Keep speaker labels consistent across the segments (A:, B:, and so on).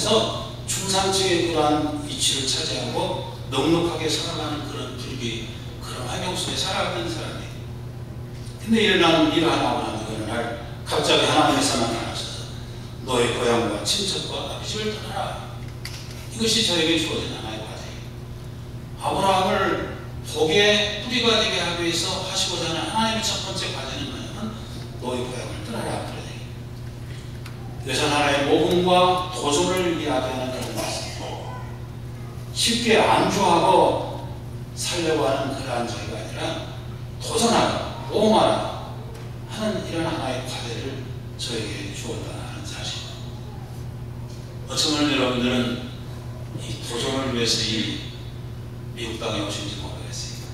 A: 가운데서 중산층의 그러한 위치를 차지하고 넉넉하게 살아가는 그런 분위기, 그런 환경 속에 살아가는 사람이에요. 근데 이러한 아브라함이 어느 날 갑자기 하나님께서 나타나셔서 너의 고향과 친척과 아버지를 떠나라. 이것이 저에게 주어진 하나의 과제예요. 아브라함을 복의 뿌리가 되게 하기 위해서 하시고자 하는 하나님의 첫 번째 과제는 뭐냐면 너의 고향을 떠나라. 그런 얘기예요. 이것은 하나의 모험과 도전을 이야기하는 그런 것입니다. 쉽게 안주하고 살려고 하는 그러한 저희가 아니라 도전하라, 모험하라 하는 이런 하나의 과제를 저에게 주었다는 사실입니다. 어쩌면 여러분들은 이 도전을 위해서 이 미국 땅에 오신지 모르겠어요.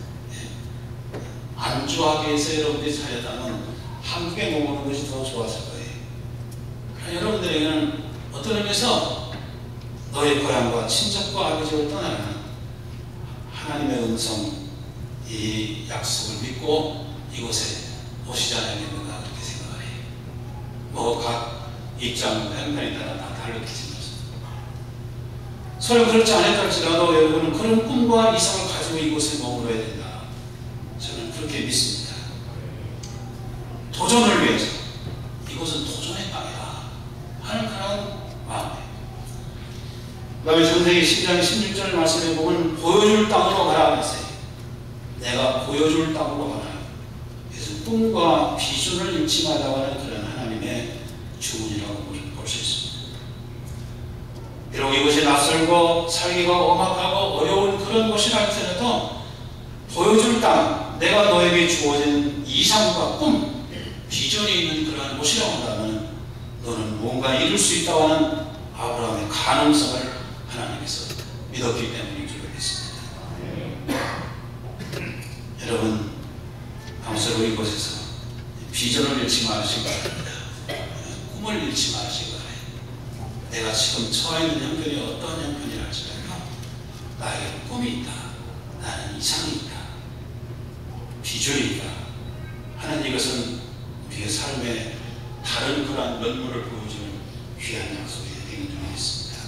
A: 안주하기 위해서 여러분들이 살렸다면 한국에 머무는 것이 더 좋았을 거예요. 그러나 여러분들에게는 어떤 의미에서 너의 고향과 친척과 아버지를 떠나는 하나님의 음성, 이 약속을 믿고 이곳에 오시지 않았겠는가 그렇게 생각을 해요. 뭐 각 입장, 편견에 따라 다 다르겠지만 서로 그렇지 않았다 할지라도 여러분은 그런 꿈과 이상을 가지고 이곳에 머물러야 된다. 저는 그렇게 믿습니다. 도전을 위해서 이곳은 도전의 땅이다 하는 그런 마음이에요. 그 다음에 전세기 10장 16절 말씀해 보면 보여줄 땅으로 가라 했어요. 내가 보여줄 땅으로 가라. 그래서 꿈과 비전을 잃지 말라고 하는 그런 하나님의 주문이라고 볼 수 있습니다. 비록 이것이 낯설고 살기가 엄악하고 어려운 그런 곳이라 할지라도 보여줄 땅, 내가 너에게 주어진 이상과 꿈, 비전이 있는 그러한 곳이라고 한다면 너는 뭔가 이룰 수 있다고 하는 아브라함의 가능성을 하나님께서 믿었기 때문인 줄 믿습니다. 여러분, 아무쪼록 이곳에서 비전을 잃지 마시기 바랍니다. 꿈을 잃지 마시기 바랍니다. 내가 지금 처해 있는 형편이 어떤 형편이라 할지라도 나에게 꿈이 있다. 나는 이상이 있다. 비전이 있다. 하는 이것은 우리의 삶의 다른 그러한 면모를 보여주는 귀한 약속이 되는 줄 믿습니다.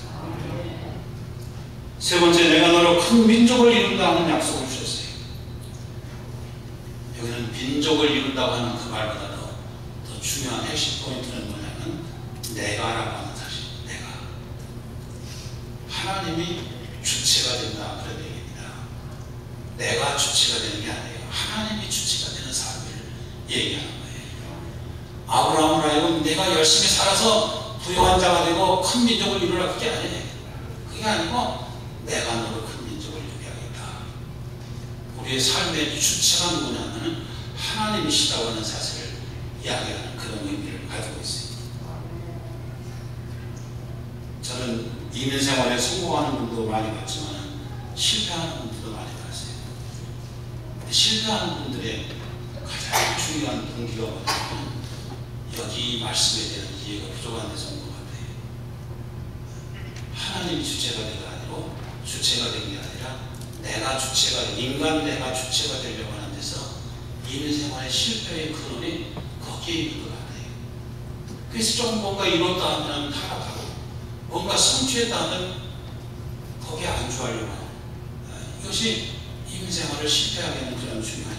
A: 세 번째, 내가 너로 큰 민족을 이룬다 하는 약속을 주셨어요. 여기는 민족을 이룬다고 하는 그 말보다 더 중요한 핵심 포인트는 뭐냐면 내가라고 하는 사실. 내가. 하나님이 주체가 된다 그런 얘기입니다. 내가 주체가 되는 게 아니에요. 하나님이 주체가 되는 삶을 얘기하는 거예요. 아브라함을 하여금 내가 열심히 살아서 부유한 자가 되고 큰 민족을 이루라 그게 아니에요. 그게 아니고 내가 너를 큰 민족을 이루게 하겠다. 우리의 삶의 주체가 누구냐면 하나님이시다고 하는 사실을 이야기하는 그런 의미를 가지고 있습니다. 저는 이민 생활에 성공하는 분도 많이 봤지만 실패하는 분들도 많이 봤어요. 실패하는 분들의 가장 중요한 동기가 뭐냐면 여기 말씀에 대한 이해가 부족한 데서 온 것 같아요. 하나님이 주체가 되가 아니고 주체가 된 게 아니라 내가 주체가, 인간 내가 주체가 되려고 하는 데서 이민 생활의 실패의 근원이 거기에 있는 것 같아요. 그래서 조금 뭔가 이뤘다 하면 타락하고 뭔가 성취했다 하면 거기에 안주하려고 하는 이것이 이민 생활을 실패하게 하는 그런 중요한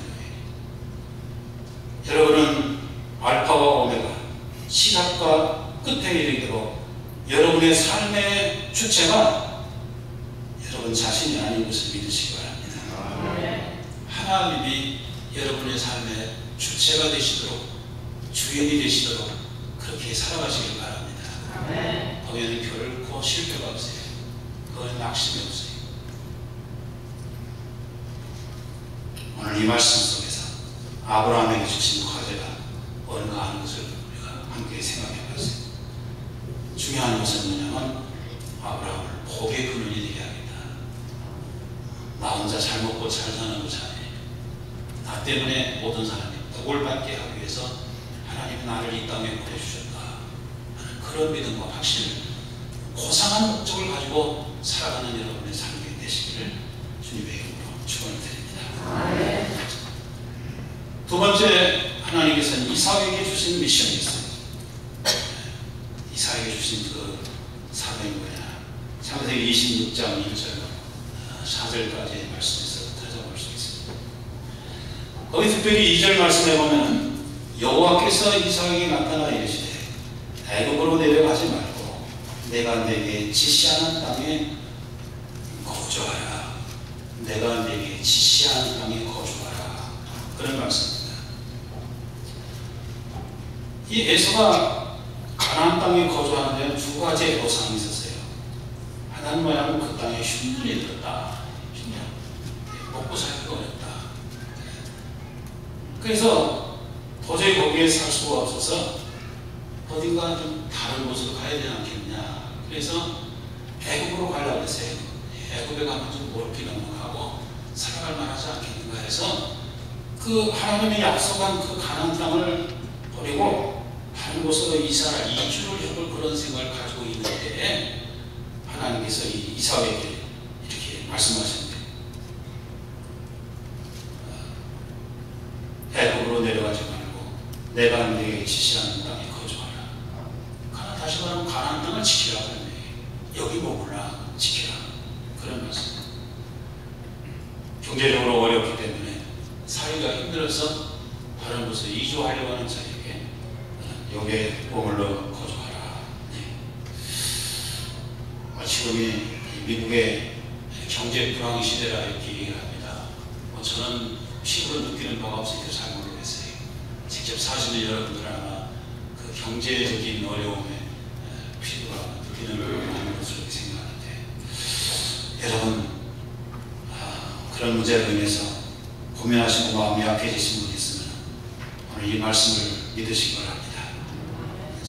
A: 거예요. 여러분은 알파와 오메가, 시작과 끝에 이르도록 여러분의 삶의 주체가 여러분 자신이 아닌 것을 믿으시기 바랍니다. 하나님이 여러분의 삶의 주체가 되시도록, 주인이 되시도록 그렇게 살아가시길 바랍니다. 거기에는 결코 실패가 없어요. 그건 낙심이 없어요. 오늘 이 말씀 속에서 아브라함에게 주신 과제가 뭔가 하는 것을 우리가 함께 생각해 봤어요. 중요한 것은 뭐냐면 아브라함을 복의 근원이 되게 하겠다. 나 혼자 잘 먹고 잘 사는 것이 아니에요. 나 때문에 모든 사람이 복을 받게 하기 위해서 하나님이 나를 이 땅에 보내주셨다 하는 그런 믿음과 확신을, 고상한 목적을 가지고 살아가는 여러분의 삶이 되시기를 주님의 이름으로 축원드립니다. 두 번째, 하나님께서는 이삭에게 주신 미션이 있어요. 이삭에게 주신 그 사명이 뭐냐? 창세기 26장 1절 4절까지의 말씀에서 찾아볼 수 있습니다. 거기 특별히 2절 말씀에 보면 여호와께서 이삭에게 나타나 이르시되 애굽으로 내려가지 말고 내가 네게 지시하는 땅에 거주하라. 내가 네게 지시하는 땅에 거주하라. 그런 말씀입니다. 이 에서가 가나안 땅에 거주하는 데는 두 가지의 보상이 있었어요. 하나는 뭐냐면 그 땅에 흉년이 들었다. 흉년. 먹고 살기가 어렵다. 그래서 도저히 거기에 살 수가 없어서 어딘가 좀 다른 곳으로 가야 되지 않겠냐. 그래서 애굽으로 가려고 했어요. 애굽에 가면 좀 멀게 넘어가고 살아갈 만하지 않겠는가 해서 그 하나님이 약속한 그 가나안 땅을 버리고 다른 곳으로 이주를 해볼 그런 생각을 가지고 있는데 하나님께서 이삭에게 이렇게 말씀하셨는데 애굽으로 내려가지 말고 내가 네게 지시하는 땅에 거주하라. 다시 말하면 가나안 땅을 지키라고 하네. 여기 머물라 지키라. 그런 말씀. 경제적으로 어렵기 때문에 살기가 힘들어서 다른 곳에 이주하려고 하는 자에게 여기에 머물러 거주하라. 네. 지금이 미국의 경제 불황 시대라 이렇게 얘기를 합니다. 저는 피부로 느끼는 바가 없으니까 잘 모르겠어요. 직접 사시는 여러분들 아마 그 경제적인 어려움에 피부가 느끼는 부분이 많은 것으로 생각하는데 여러분 그런 문제로 인해서 고민하시고 마음이 약해지신 분이 있으면 오늘 이 말씀을 믿으시기 바랍니다.